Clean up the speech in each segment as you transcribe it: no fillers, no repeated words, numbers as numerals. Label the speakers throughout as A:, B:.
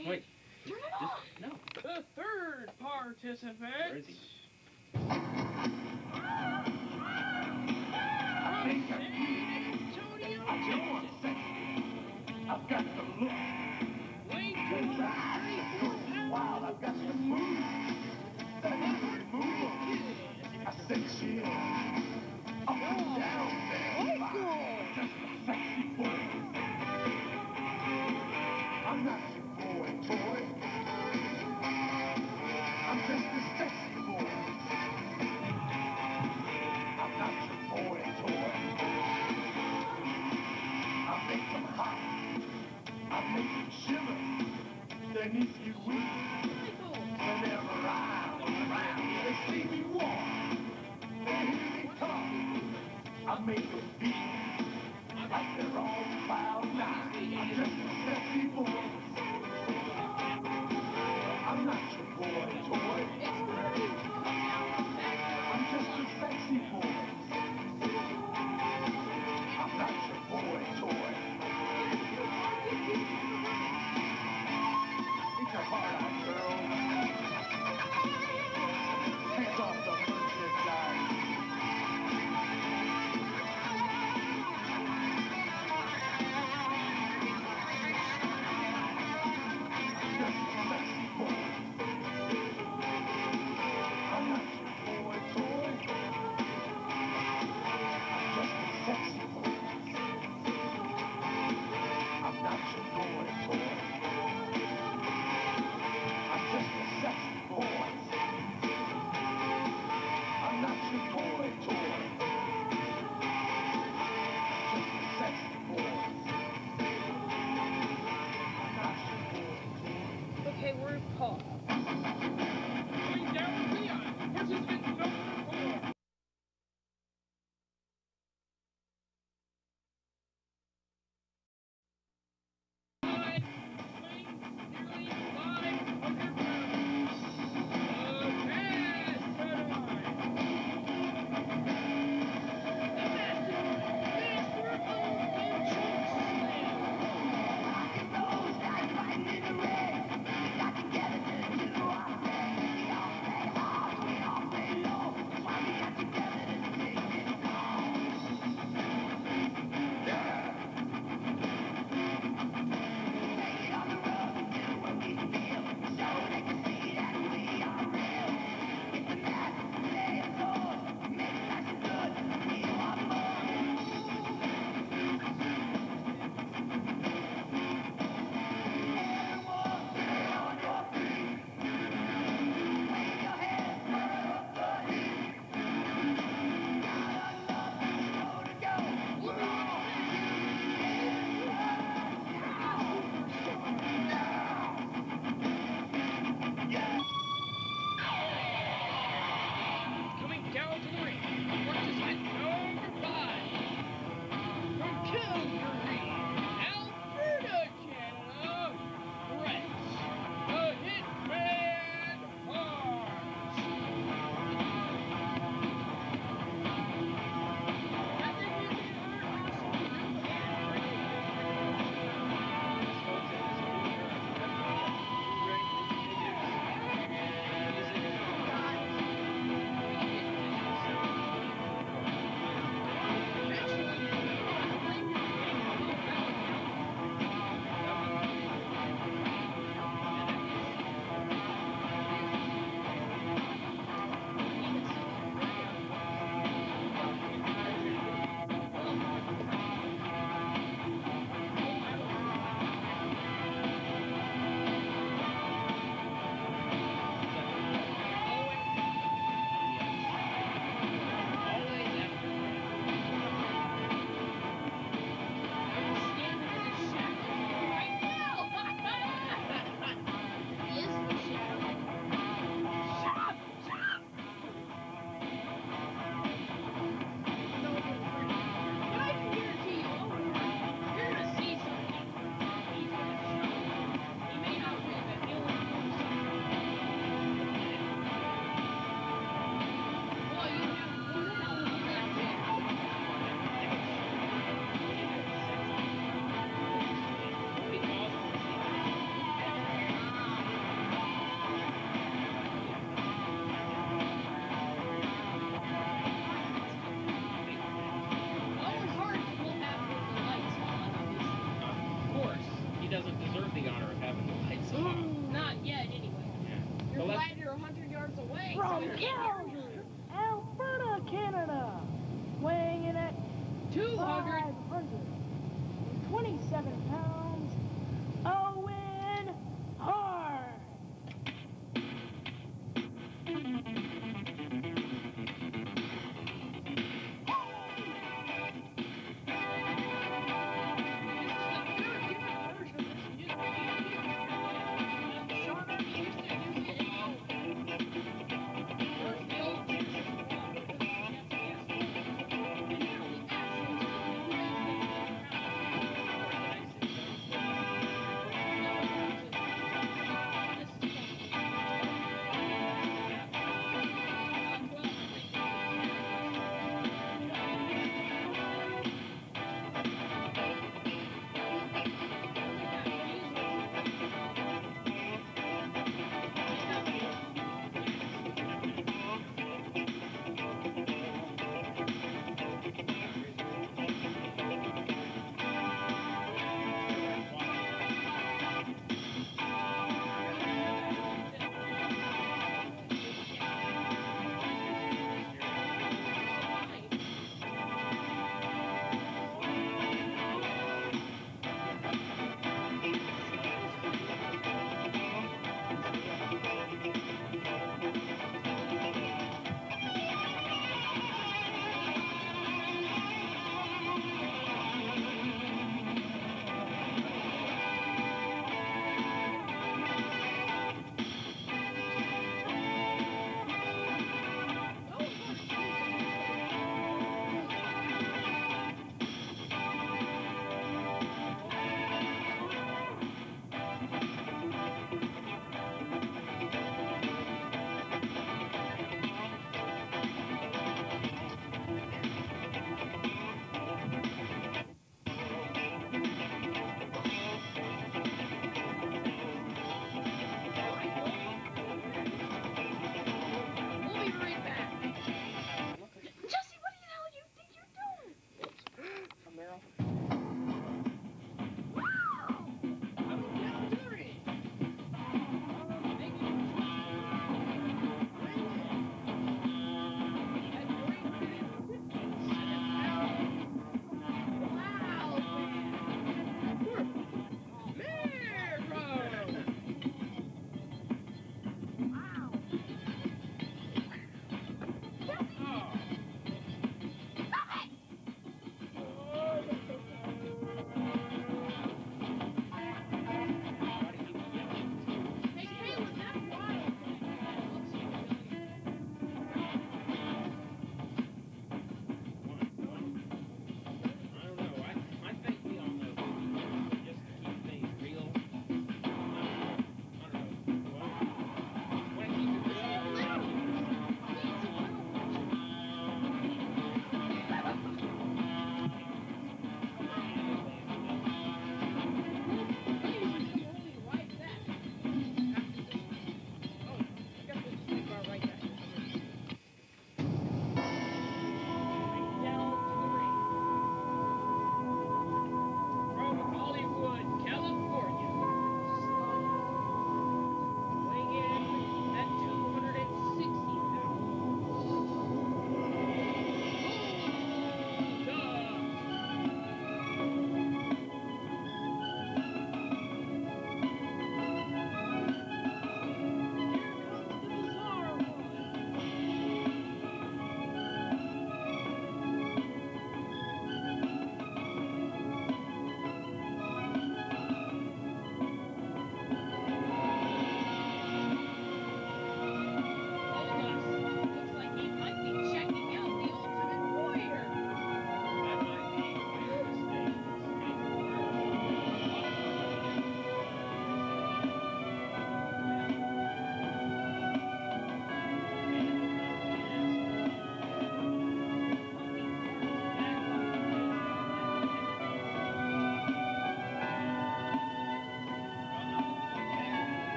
A: Wait.
B: Turn it off.
A: No.
C: The third participant.
A: Where is he?
C: I think Antonio Johnson.
D: I've got the look.
C: Weight
D: Good eyes. Wild, I've got the move. That move. I said chill. Up and down there. Just a sexy boy. I'm not your boy toy. I'm just a sexy boy. I'm not your boy toy. I make them hot. I make them shiver. Then if you will, whenever I'm around, they see me walk. And here they come. I make them feel like they're on cloud nine. I'm just a sexy boy. I'm not your boy toy. I'm just a sexy boy. I'm not your boy toy. It's a hard out, girl. Hands off the merchandise.
C: hours away.
A: From Calgary, Alberta, Canada, weighing in at 527 pounds, Owen Hart.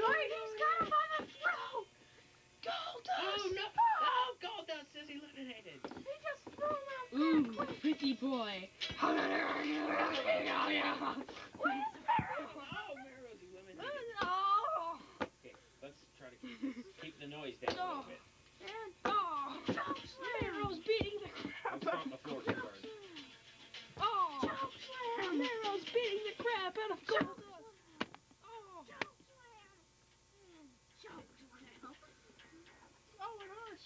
A: Wait, he's got him by the throat. Goldust.
C: Oh, no. Oh, Goldust is eliminated.
A: He just threw him out there.
B: Ooh, pretty boy.
A: Where's Pharaoh?
C: Oh, Mero's eliminated.
A: Oh.
C: Okay, let's try to keep the noise down a little bit.
A: And
B: Mero's beating the crap
C: Let's
B: out
C: count the floor too hard.
A: choke slam.
B: Mero's beating the crap out of Goldust.
A: Choke slam. Choke slam.
B: Oh, it hurts.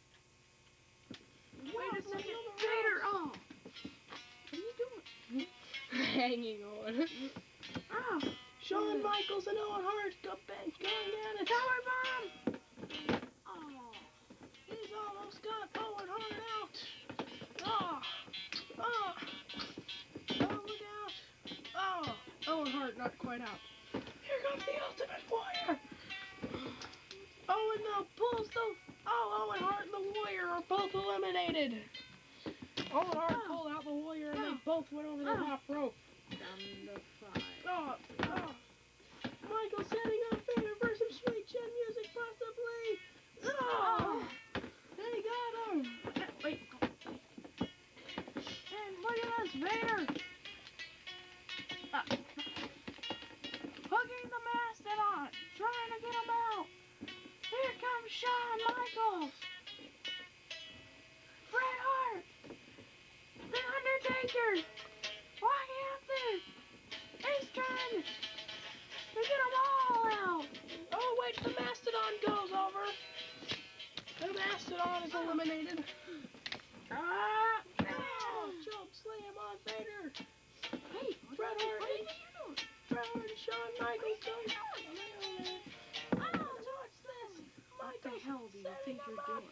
A: Wait a second, Vader. Oh. What are you doing?
B: Hanging on.
A: Oh.
B: Shawn Michaels and Owen Hart going at it.
A: Power bomb. Oh.
B: He's almost got Owen Hart out. Oh, oh, look out. Oh, Owen Hart not quite out. Here comes the Ultimate Warrior. Owen now pulls the, Owen Hart and the Warrior are both eliminated. Owen Hart pulled out the Warrior and they both went over the top rope.
A: Down the five.
B: Oh, Michael setting up Vader for some sweet chin music possibly. Oh, they got him.
A: Wait. And look at us, Vader. Hooking the mastodon, trying to get him out. Here comes Shawn Michaels. Bret Hart. The Undertaker. Walking out there. He's trying to get them all out.
B: Oh, wait, the Mastodon goes over. The Mastodon is eliminated. Oh, choke slam on Vader.
A: Hey,
B: Bret Hart and Shawn Michaels don't.
A: oh, what's this? What the hell do you think you're doing?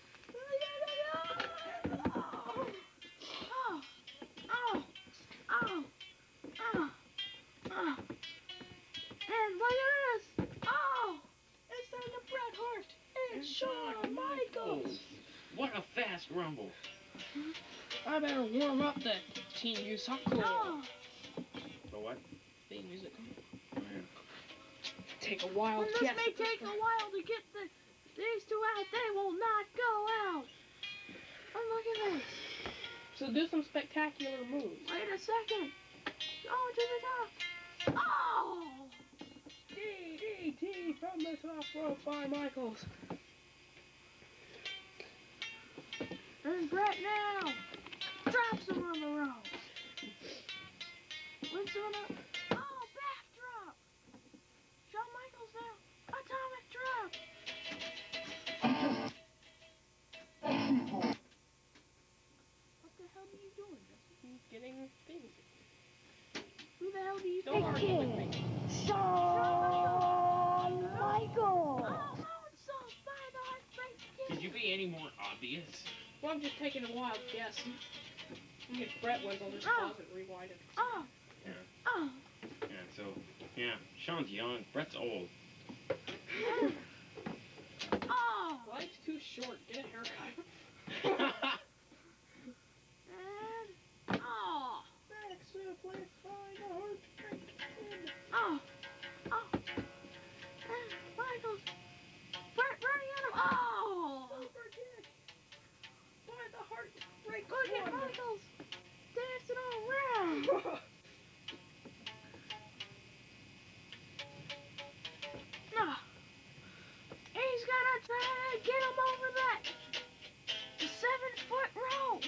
A: And look at this! Oh!
B: It's time to Bret Hart and Shawn Michaels.
C: What a fast rumble.
B: I better warm up the team music. Cool.
A: Oh!
C: The what?
B: Theme music.
C: Oh, yeah.
B: Take a while.
A: And this may take a while to get these two out. They will not go out. And look at this.
B: So do some spectacular moves.
A: Wait a second. Going to the top. Oh!
B: DDT from the top rope by Michaels.
A: And Bret now drops him on the ropes. Lifts him up. Oh, backdrop. Shawn Michaels now. Atomic drop. What the hell are you doing, Justin?
B: He's getting things.
A: Who the hell do you
B: Don't
A: think?
B: argue with me.
A: Shawn Michaels. Oh, it's so by the heartbreak kick.
C: Could you be any more obvious?
B: Well, I'm just taking a wild guess. If Bret wins, I'll just pause it, rewind it.
A: Oh.
C: Yeah.
A: Oh.
C: Yeah, so, yeah, Shawn's young, Bret's old.
A: Oh.
B: Life's too short. Get a haircut.
A: And oh.
B: Back suplex by the heartbreak kid.
A: Oh. Oh. And Michaels. Bret running at him. Oh.
B: Super kick by the heartbreak
A: Look at
B: kid.
A: Michaels dancing all around. No. He's gonna try to get him over that 7-foot rope.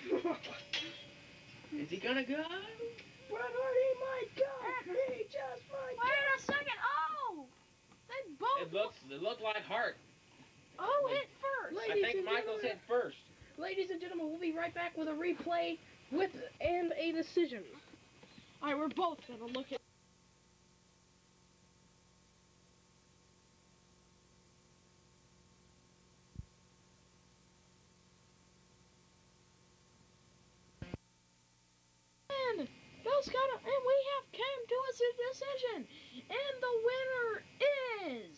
C: Is he gonna go?
B: Bret Hart, he might go. He just might
A: Wait a second. Oh. They both.
C: It looked like Hart.
A: Who hit first?
C: I think Michaels hit first.
B: Ladies and gentlemen, we'll be right back with a replay and a decision. Alright, we're both gonna look at. And we have come to a decision, and the winner is.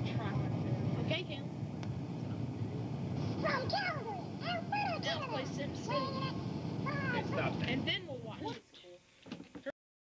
B: Okay, Kaylon.
E: From Calgary, Alberta,
B: Now play Sim City.